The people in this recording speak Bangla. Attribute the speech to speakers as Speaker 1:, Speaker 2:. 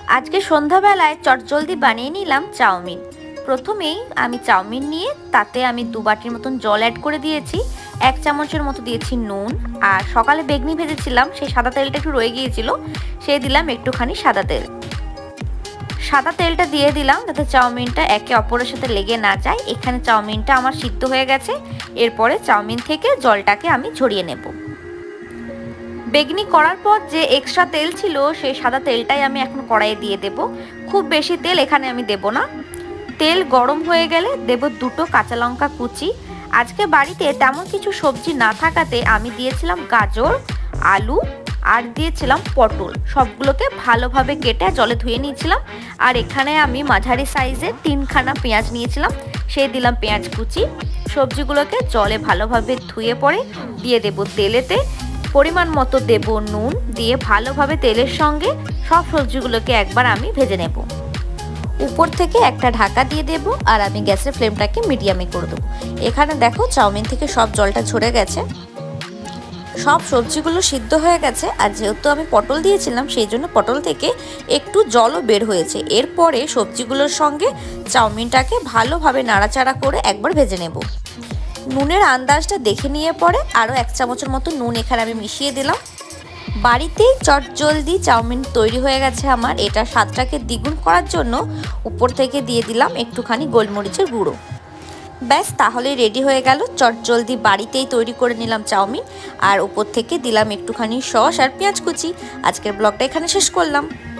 Speaker 1: আজকে সন্ধ্যাবেলায় চটজলদি বানিয়ে নিলাম চাউমিন। প্রথমেই আমি চাউমিন নিয়ে তাতে আমি 2 বাটির মতন জল অ্যাড করে দিয়েছি, 1 চামচের মতো দিয়েছি নুন, আর সকালে বেগনি ভেজেছিলাম সেই সাদা তেলটা একটু রয়ে গিয়েছিল, সেই দিলাম একটুখানি সাদা তেল। সাদা তেলটা দিয়ে দিলাম যাতে চাউমিনটা একে অপরের সাথে লেগে না যায়। এখানে চাউমিনটা আমার সিদ্ধ হয়ে গেছে, এরপরে চাউমিন থেকে জলটাকে আমি ঝরিয়ে নেব। বেগনি করার পর যে এক্সট্রা তেল ছিল সেই সাদা তেলটাই আমি এখন কড়াইয়ে দিয়ে দেব। খুব বেশি তেল এখানে আমি দেব না। তেল গরম হয়ে গেলে দেব 2টো কাঁচা লঙ্কা কুচি। আজকে বাড়িতে তেমন কিছু সবজি না থাকাতে আমি দিয়েছিলাম গাজর, আলু আর দিয়েছিলাম পটল। সবগুলোকে ভালোভাবে কেটে জলে ধুয়ে নিয়েছিলাম। আর এখানে আমি মাঝারি সাইজে 3খানা পেঁয়াজ নিয়েছিলাম, সেই দিলাম পেঁয়াজ কুচি। সবজিগুলোকে জলে ভালোভাবে ধুয়ে পরে দিয়ে দেব তেলেতে। পরিমাণ মতো দেব নুন, দিয়ে ভালোভাবে তেলের সঙ্গে সব সবজিগুলোকে একবার আমি ভেজে নেব। উপর থেকে একটা ঢাকা দিয়ে দেব আর আমি গ্যাসের ফ্লেমটাকে মিডিয়ামে করে দেবো। এখানে দেখো চাউমিন থেকে সব জলটা ঝরে গেছে, সব সবজিগুলো সিদ্ধ হয়ে গেছে। আর যেহেতু আমি পটল দিয়েছিলাম সেই জন্য পটল থেকে একটু জলও বের হয়েছে। এরপরে সবজিগুলোর সঙ্গে চাউমিনটাকে ভালোভাবে নাড়াচাড়া করে একবার ভেজে নেব। নুনের আন্দাজটা দেখে নিয়ে পরে আরও 1 চামচের মতো নুন এখানে আমি মিশিয়ে দিলাম। বাড়িতেই চটজলদি চাউমিন তৈরি হয়ে গেছে আমার। এটা স্বাদটাকে দ্বিগুণ করার জন্য উপর থেকে দিয়ে দিলাম একটুখানি গোলমরিচের গুঁড়ো। ব্যাস, তাহলে রেডি হয়ে গেল চটজলদি বাড়িতেই তৈরি করে নিলাম চাউমিন। আর উপর থেকে দিলাম একটুখানি সস আর পেঁয়াজ কুচি। আজকের ব্লগটা এখানে শেষ করলাম।